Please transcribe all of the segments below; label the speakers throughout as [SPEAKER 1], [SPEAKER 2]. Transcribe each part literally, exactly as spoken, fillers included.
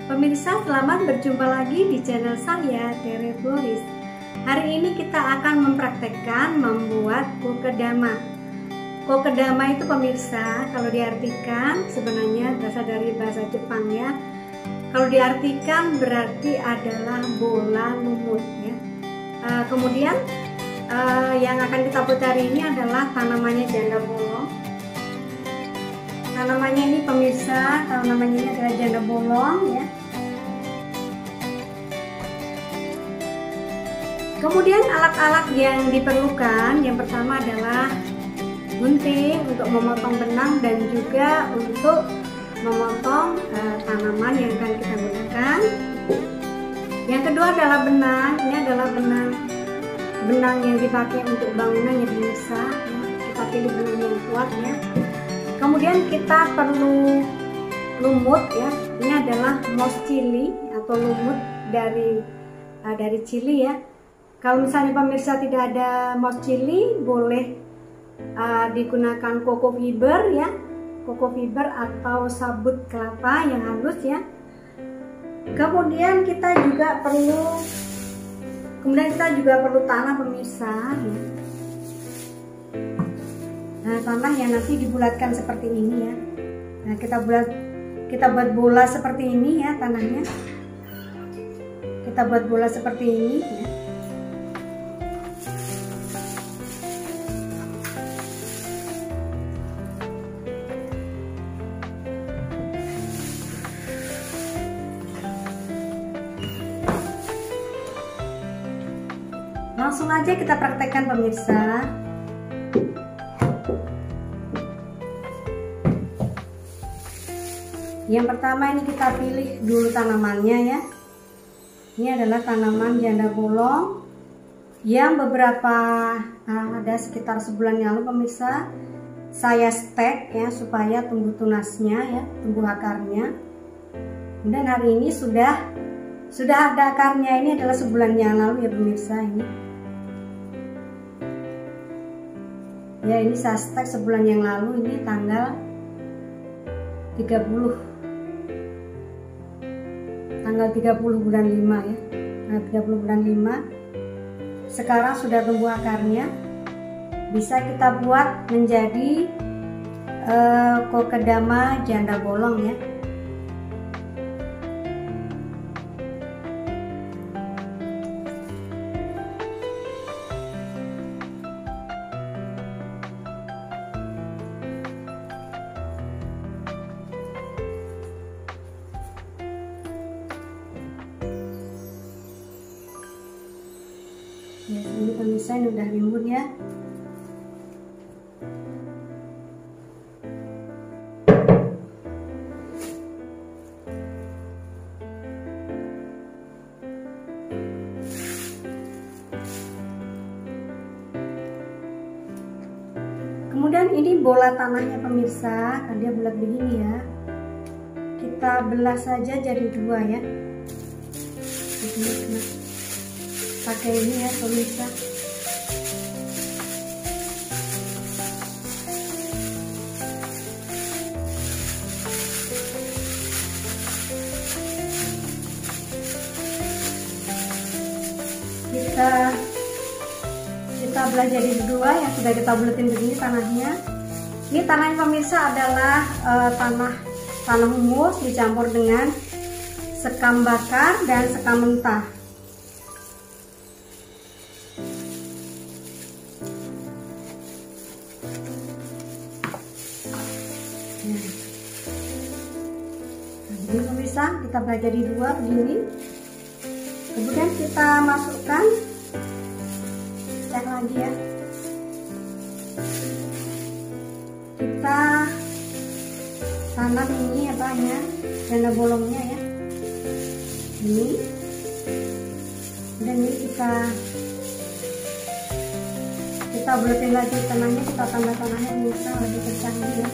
[SPEAKER 1] Pemirsa, selamat berjumpa lagi di channel saya, Tere Floris. Hari ini kita akan mempraktekkan membuat kokedama. Kokedama itu pemirsa, kalau diartikan sebenarnya berasal dari bahasa Jepang ya. Kalau diartikan berarti adalah bola lumut ya. Uh, kemudian uh, yang akan kita buat hari ini adalah tanamannya janda bolong. Tanamannya ini pemirsa, tanamannya ini adalah janda bolong ya. Kemudian alat-alat yang diperlukan, yang pertama adalah gunting untuk memotong benang dan juga untuk memotong uh, tanaman yang akan kita gunakan. Yang kedua adalah benang. Ini adalah benang benang yang dipakai untuk bangunan yang bisa ya. Kita pilih benang yang kuat ya. Kemudian kita perlu lumut ya. Ini adalah moss chili atau lumut dari uh, dari chili ya. Kalau misalnya pemirsa tidak ada moss chili, boleh uh, digunakan coco fiber ya, coco fiber atau sabut kelapa yang halus ya. Kemudian kita juga perlu, kemudian kita juga perlu tanah pemirsa. Ya. Nah, tanah yang nanti dibulatkan seperti ini ya. Nah, kita buat, kita buat bola seperti ini ya tanahnya. Kita buat bola seperti ini ya. Langsung aja kita praktekkan pemirsa. Yang pertama ini kita pilih dulu tanamannya ya. Ini adalah tanaman janda bolong yang beberapa nah, ada sekitar sebulan yang lalu pemirsa saya stek ya supaya tumbuh tunasnya ya, tumbuh akarnya. Dan hari ini sudah sudah ada akarnya, ini adalah sebulan yang lalu ya pemirsa ini. Ya, ini saya stek sebulan yang lalu, ini tanggal tiga puluh tanggal tiga puluh bulan lima ya. Nah, tiga puluh bulan lima. Sekarang sudah tumbuh akarnya. Bisa kita buat menjadi uh, kokedama janda bolong ya. Ya, ini pemirsa ini udah rimbun ya. Kemudian ini bola tanahnya pemirsa, kan dia bulat begini ya. Kita belah saja jadi dua ya. Begini, pakai ini ya pemirsa. Kita kita belah jadi dua yang sudah kita buletin begini tanahnya. Ini tanahnya pemirsa adalah uh, tanah tanah humus dicampur dengan sekam bakar dan sekam mentah. Ini pemirsa kita belah jadi dua begini. Kemudian kita masukkan, cek lagi ya. Kita tanam ini apa ya, janda bolongnya ya. Ini. Dan ini kita kita buletin lagi tanahnya, kita tambah tanahnya pemirsa lebih kencang ya.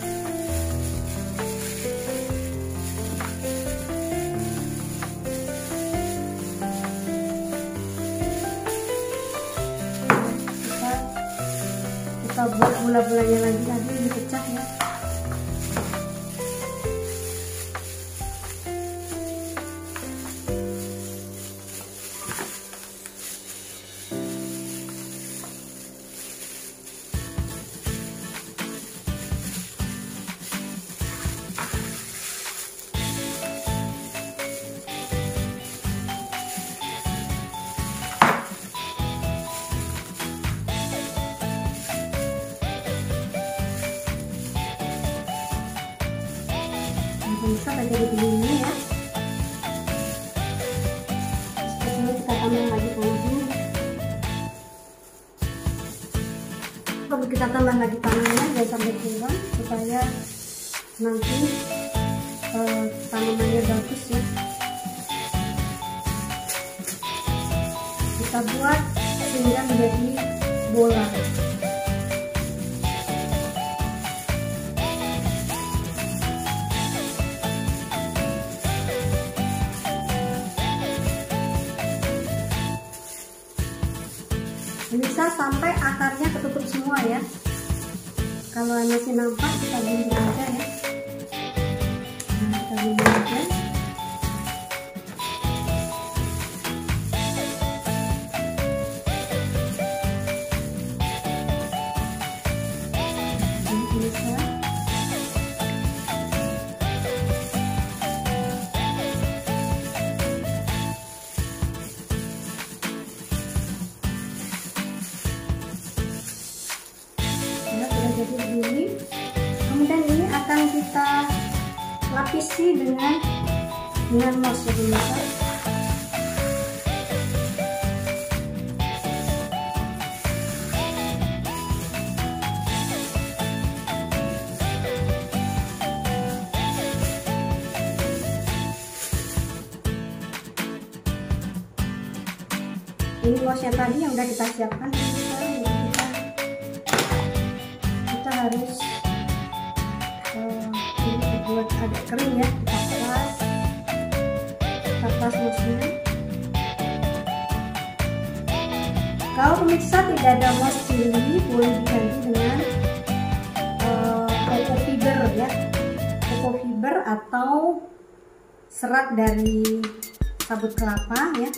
[SPEAKER 1] Kita buat bola-bolanya lagi lagi dipecah ya. jadi begini ya. Seperti ini kita tambah lagi tanahnya. Perlu kita tambah lagi tanahnya jangan sampai kurang, supaya nanti eh, tanamannya bagus ya. Kita buat sehingga menjadi bola. Bisa sampai akarnya ketutup semua ya. Kalau masih nampak kita bimbing aja ya. Nah, kita bimbing aja. Ini bisa. Jadi begini, kemudian ini akan kita lapisi dengan dengan mouse ya pemirsa. Ini mouse-nya tadi yang udah kita siapkan pemirsa. Harus uh, ini dibuat agak kering ya, kita keras kita keras mouse-nya. Kalau pemirsa tidak ada mouse cili, boleh diganti dengan uh, coco fiber ya, coco fiber atau serat dari sabut kelapa ya.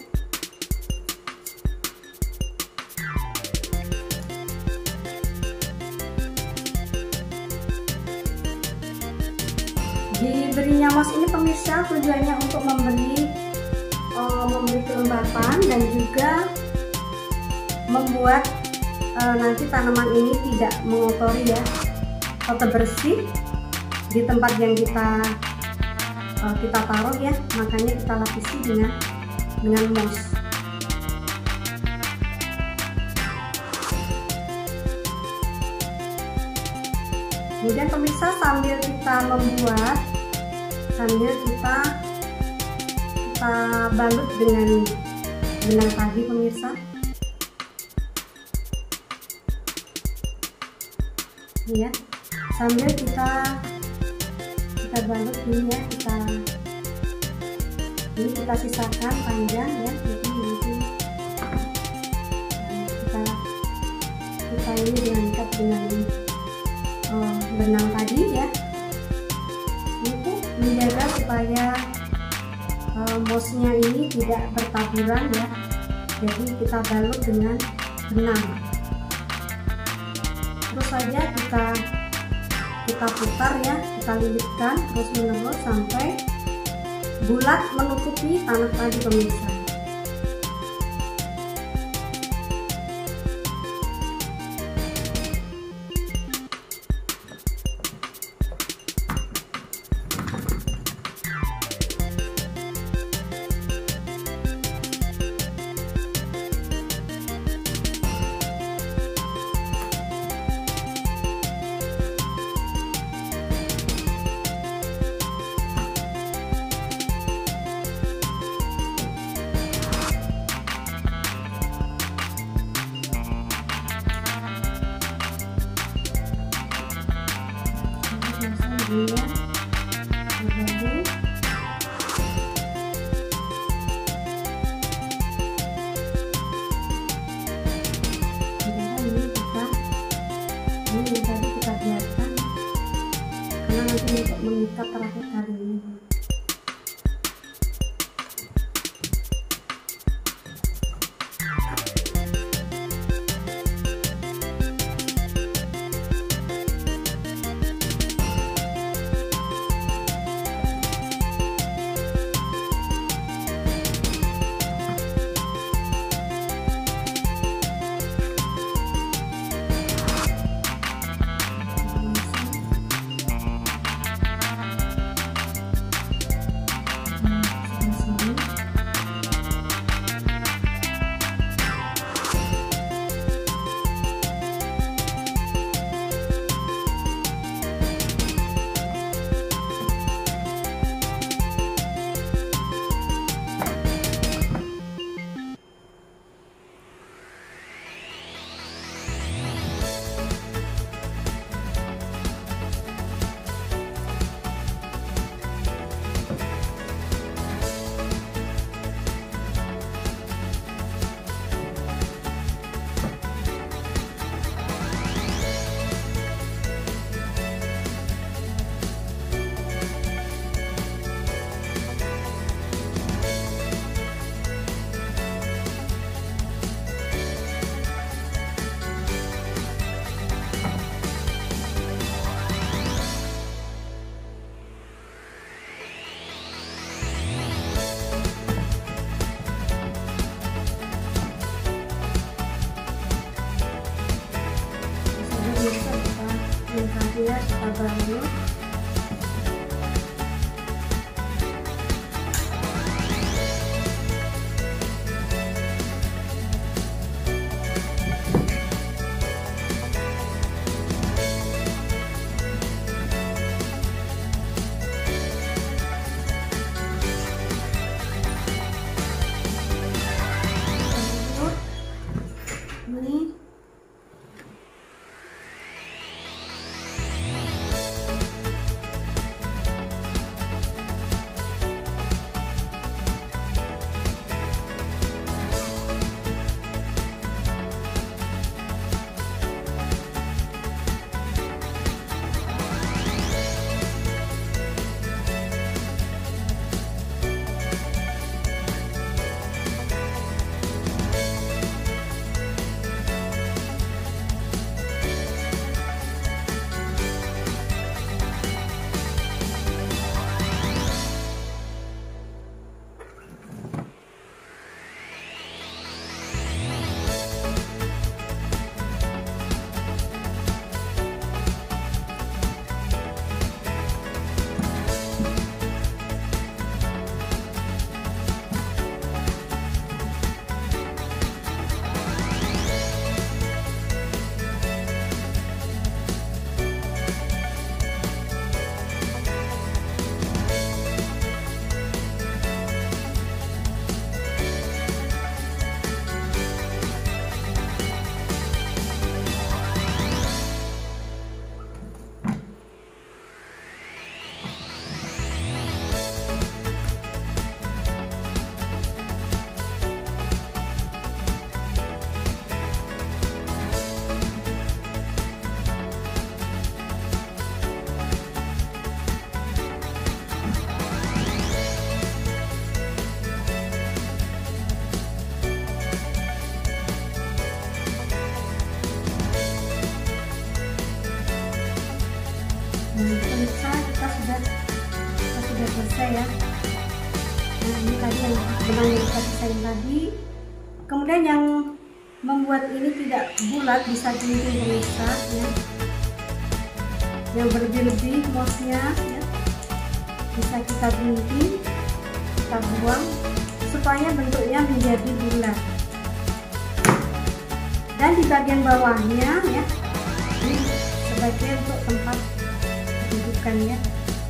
[SPEAKER 1] Diberinya mouse ini pemirsa tujuannya untuk memberi uh, memberi kelembapan dan juga membuat uh, nanti tanaman ini tidak mengotori ya, tetap bersih di tempat yang kita uh, kita taruh ya. Makanya kita lapisi dengan dengan mouse. Kemudian pemirsa sambil kita membuat, sambil kita kita balut dengan benang tadi pemirsa. Ini ya, sambil kita kita balut ini ya, kita ini kita sisakan panjang ya, jadi nanti kita kita ini diangkat dengan Oh, benang tadi ya, untuk menjaga supaya uh, mouse-nya ini tidak bertaburan ya. Jadi kita balut dengan benang, terus saja kita kita putar ya, kita lilitkan terus menerus sampai bulat menutupi tanah tadi pemirsa. Dia bergabung. Ini kita ini yang tadi kita biarkan karena nanti untuk mengikat terakhir kali ini. kita balut. Ini pemirsa, kita sudah kita sudah selesai ya. Nah, ini tadi yang benang yang kita desain tadi. Kemudian yang membuat ini tidak bulat bisa gunting pemirsa ya. Yang berlebih-lebih mosnya ya, bisa kita gunting, kita buang supaya bentuknya menjadi bulat. Dan di bagian bawahnya ya, ini sebagai untuk tempat dudukannya.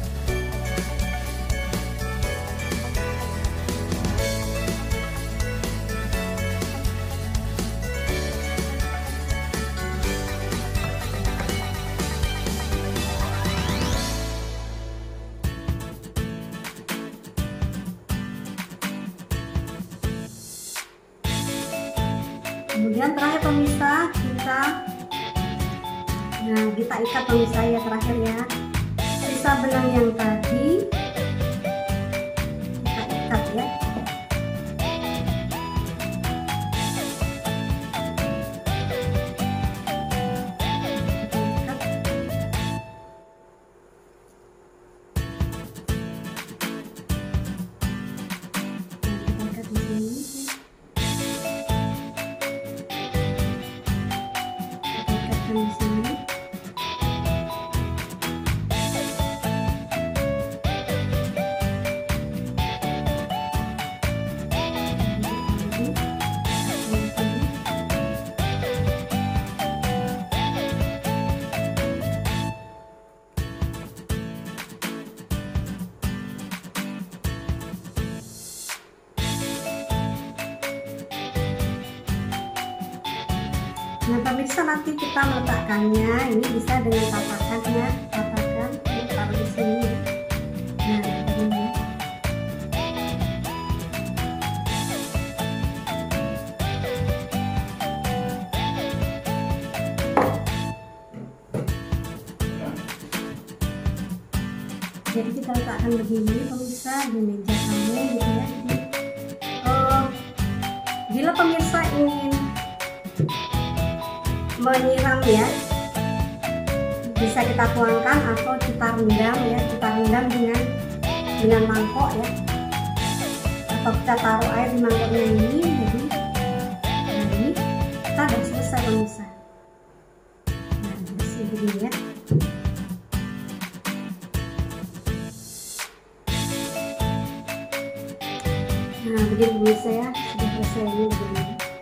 [SPEAKER 1] Kemudian terakhir pemirsa, kita nah kita ikat pemirsa ya, terakhir ya, sisa benang yang tadi kita ikat ya. Nah pemirsa, nanti kita meletakkannya ini bisa dengan tatakan ya, tatakan ini taruh di sini. Nah ini. Jadi kita letakkan begini pemirsa di meja kamu gitu ya. Jadi, oh, bila pemirsa ingin menyiram ya, bisa kita tuangkan atau kita rendam ya, kita rendam dengan dengan mangkok ya, atau kita taruh air di mangkoknya ini. Jadi nah ini kita sudah selesai pemirsa. Nah bersih begini ya. Nah, begini pemirsa ya, sudah selesai ini begini.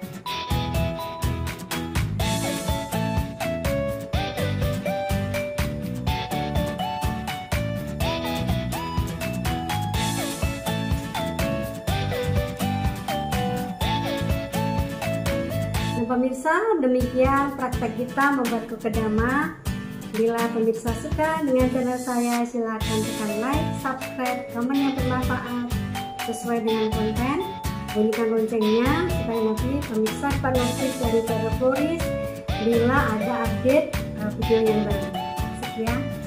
[SPEAKER 1] Nah pemirsa, demikian praktek kita membuat kokedama. Bila pemirsa suka dengan channel saya, silakan tekan like, subscribe, komen yang bermanfaat sesuai dengan konten, bunyikan loncengnya supaya nanti pemirsa dapat notif dari Channel Floris bila ada update uh, video yang baru. Sekian.